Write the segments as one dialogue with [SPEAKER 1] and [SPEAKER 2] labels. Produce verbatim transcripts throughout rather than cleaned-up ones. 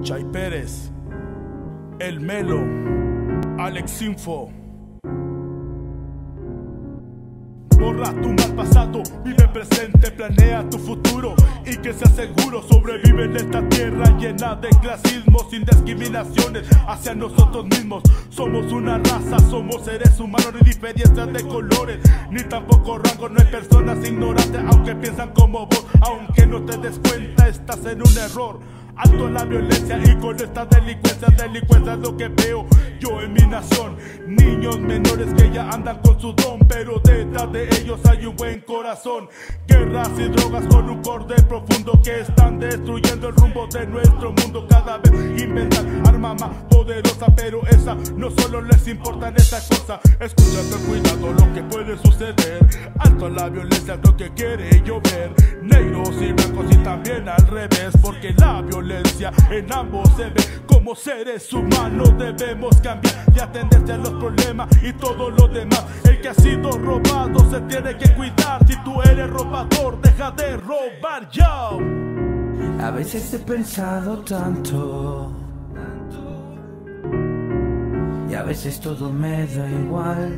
[SPEAKER 1] Chay Pérez, El Melo, Alex Info. Borra tu mal pasado, vive presente, planea tu futuro y que sea seguro. Sobrevive en esta tierra llena de clasismo, sin discriminaciones hacia nosotros mismos. Somos una raza, somos seres humanos, ni diferencias de colores, ni tampoco rango. No hay personas ignorantes, aunque piensan como vos. Aunque no te des cuenta, estás en un error. Alto a la violencia y con esta delincuencia, delincuencia es lo que veo yo en mi nación. Niños menores que ya andan con su don, pero detrás de ellos hay un buen corazón. Guerras y drogas con un cordel profundo que están destruyendo el rumbo de nuestro mundo. Cada vez inventan arma más poderosa, pero esa no solo les importa en esa cosa. Escucha con cuidado lo que puede suceder. Alto a la violencia, lo que quiere llover. Negros y blancos y también al revés, porque la violencia en ambos se ve. Como seres humanos debemos cambiar y atenderse a los problemas y todo lo demás. El que ha sido robado se tiene que cuidar. Si tú eres robador, deja de robar ya.
[SPEAKER 2] A veces he pensado tanto y a veces todo me da igual,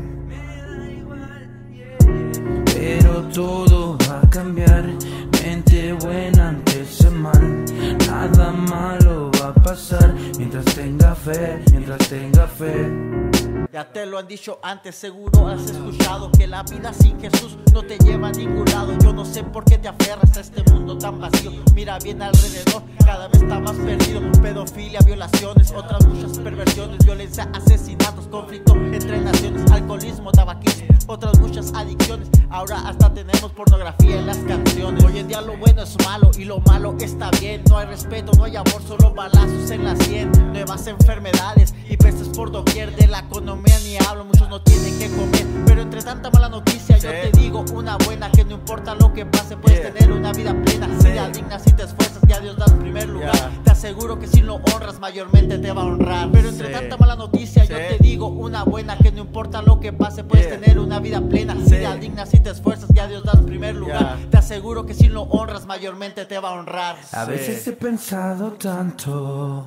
[SPEAKER 2] pero todo va a cambiar. Mente buena antes de mal, nada malo va a pasar mientras tenga fe, mientras tenga fe.
[SPEAKER 3] Ya te lo han dicho antes, seguro has escuchado que la vida sin Jesús no te lleva a ningún lado. Yo no sé por qué te aferras a este mundo tan vacío. Mira bien alrededor, cada vez está más perdido. Pedofilia, violaciones, otras muchas perversiones, violencia, asesinatos, conflicto entre naciones, alcoholismo, tabaquismo, otras muchas adicciones. Ahora hasta tenemos pornografía en las canciones. Hoy en día lo bueno es malo y lo malo está bien. No hay respeto, no hay amor, solo balazos en la sien. Nuevas enfermedades y pestes por doquier. De la economía ni hablo, muchos no tienen que comer. Pero entre tanta mala noticia, sí, yo te digo una buena, que no importa lo que pase, puedes yeah. tener una vida plena, sí. vida digna si te esfuerzas y a Dios das primer lugar. Yeah. Te aseguro que si lo honras, mayormente te va a honrar. Pero entre sí. tanta mala noticia, sí. yo te digo una buena, que no importa lo que pase, puedes yeah. tener una vida plena, sí. vida digna si te esfuerzas y a Dios das primer lugar. Yeah. Te aseguro que si lo honras, mayormente te va a honrar.
[SPEAKER 2] A sí. veces he pensado tanto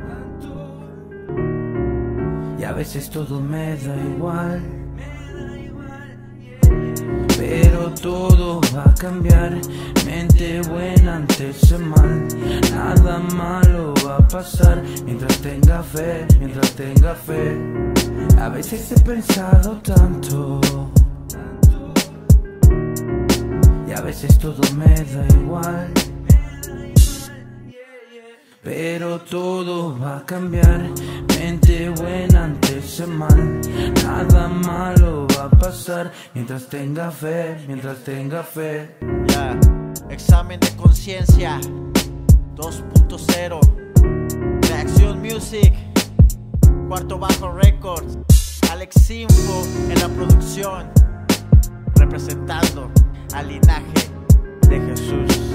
[SPEAKER 2] y a veces todo me da igual, pero todo va a cambiar. Mente buena antes de mal, nada malo va a pasar mientras tenga fe, mientras tenga fe. A veces he pensado tanto y a veces todo me da igual, pero todo va a cambiar. Mente buena antes de mal, nada malo va a pasar mientras tenga fe, mientras tenga fe.
[SPEAKER 3] Ya, yeah. Examen de conciencia dos punto cero, Reacción Music, Cuarto Bajo Records, Alex Info en la producción, representando al linaje de Jesús.